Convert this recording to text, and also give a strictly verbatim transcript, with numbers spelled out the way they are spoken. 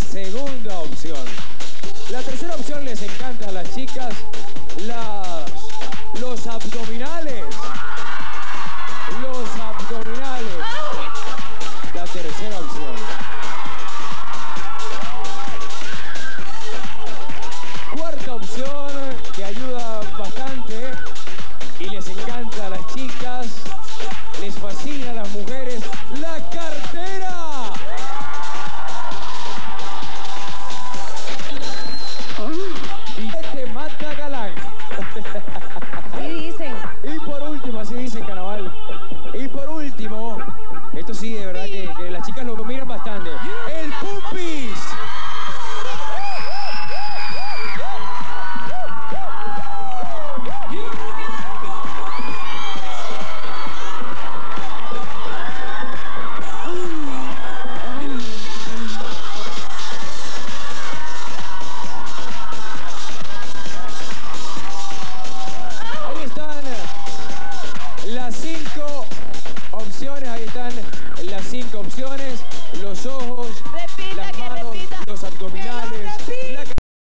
segunda opción. La tercera opción les encanta a las chicas, las, los abdominales. Los abdominales. La tercera opción. Cuarta opción que ayuda bastante y les encanta a las chicas, les fascina a las mujeres, la cartera. Billete mata galán. Así dicen. Y por último, así dicen Carnaval. Y por último, esto sí, de verdad que, que las chicas lo miran bastante. El Pumpis. Ahí están las cinco opciones, ahí están las cinco opciones, los ojos, Repita, las que manos, repita. los abdominales, Que lo repita. la